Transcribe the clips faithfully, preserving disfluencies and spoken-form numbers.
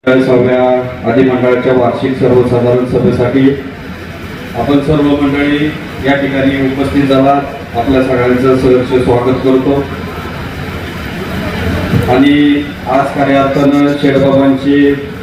सहाव्या अधिमंडळाच्या वार्षिक सर्वसाधारण सभेसाठी आपण सर्व मंडळी या ठिकाणी उपस्थित झाला। आपल्या सगळ्यांचं सहर्ष स्वागत करतो आणि आज कार्यार्थानं शेडबाबांची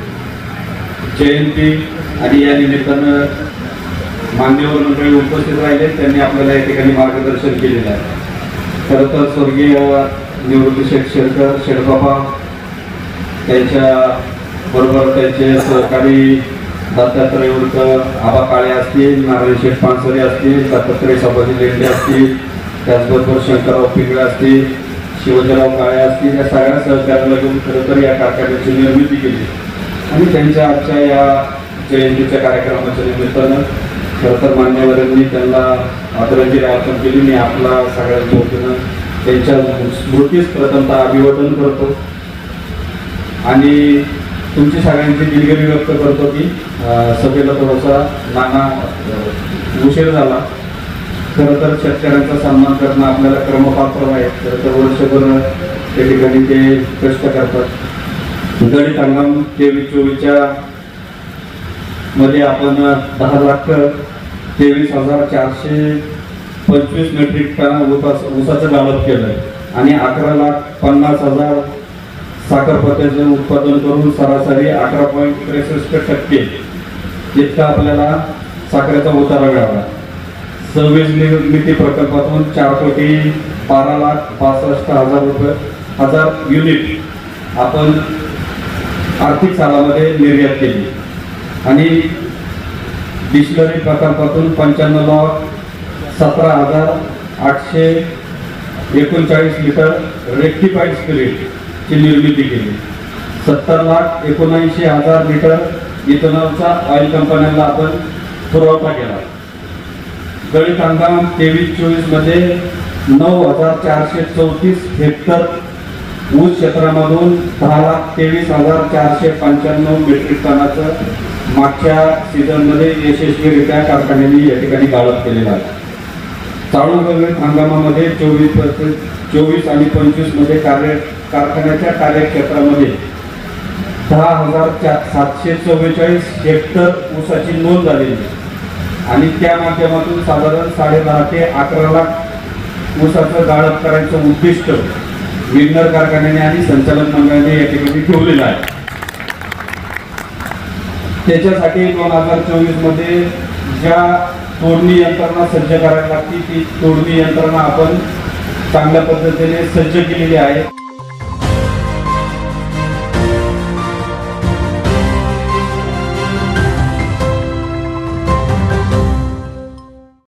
जयंती आणि या निमित्तानं मान्यवर मंडळी उपस्थित राहिले, त्यांनी आपल्याला या ठिकाणी मार्गदर्शन केलेलं आहे। खरं तर स्वर्गीय निवृत्ती शेठ शेरकर शेडबाबा त्यांच्या बरोबर त्यांचे सहकारी दत्तात्रय उर्फ आबा काळे असतील, नारायण शेठ पानसरे असतील, दत्तात्रय संभाजी लेंडे असतील, त्याचबरोबर शंकरराव पिंगळे असतील, शिवाजीराव काळे असतील, या सगळ्या सहकार्याला घेऊन खरं तर या कारखान्याची निर्मिती केली आणि त्यांच्या आजच्या या जयंतीच्या कार्यक्रमाच्या निमित्तानं खरं तर मान्यवरांनी त्यांना आदरांजली अर्पण केली। मी आपला सगळ्यांच्या वतीनं त्यांच्या स्मृतीस प्रथमतः अभिवादन करतो आणि तुमची सगळ्यांची दिलगिरी व्यक्त करतो की सभेला थोडासा नाना उशीर झाला। खरं तर शेतकऱ्यांचा सन्मान करणं आपल्याला क्रमपात्र आहे। खरं तर वर्षभर त्या ठिकाणी ते कष्ट करतात। गणित हंगाम तेवीस चोवीसच्या मध्ये आपण दहा लाख तेवीस हजार चारशे पंचवीस मेट्रिक टन ऊस ऊसाचं गाळप केलं आहे आणि अकरा लाख पन्नास हजार साखरपत्याचं उत्पादन करून सरासरी अकरा पॉईंट त्रेसष्ट टक्के इतका आपल्याला साखरेचा उतारा मिळाला। सव्वीस निर्मिती प्रकल्पातून चार कोटी बारा लाख पासष्ट हजार रुपये हजार युनिट आपण आर्थिक सालामध्ये निर्यात केली आणि डिस्टिलरी प्रकल्पातून पंच्याण्णव लाख सतरा हजार आठशे एकोणचाळीस लिटर रेक्टिफाईड स्पिरिट ची निर्मिती केली। सत्तर लाख एकोणऐंशी हजार लिटर इथेनॉलचा ऑइल कंपन्यांना आपण पुरवठा केला। गणित हंगाम तेवीस चोवीस मध्ये नऊ हजार चारशे चौतीस हेक्टर ऊस क्षेत्रामधून दहा लाख तेवीस हजार चारशे पंच्याण्णव मेट्रिक टनाचं मागच्या सीझनमध्ये यशस्वीरित्या कारखान्यांनी या ठिकाणी गाळप केलेला आहे। चालू गणित हंगामामध्ये चोवीस चोवीस आणि पंचवीस मध्ये कार्य कारखान्याच्या कार्यक्षेत्रामध्ये दहा हजार सातशे चव्वेचाळीस हेक्टर ऊसाची नोंद झालेली आणि त्या माध्यमातून साधारण साडे दहा ते अकरा लाख ऊसाचं गाळप करायचं उद्दिष्ट विंगर कारखान्याने आणि संचालक मंडळाने या ठिकाणी ठेवलेलं आहे। त्याच्यासाठी दोन हजार चोवीस मध्ये ज्या तोडणी यंत्रणा सज्ज करायला लागती ती तोडणी यंत्रणा आपण चांगल्या पद्धतीने सज्ज केलेली आहे।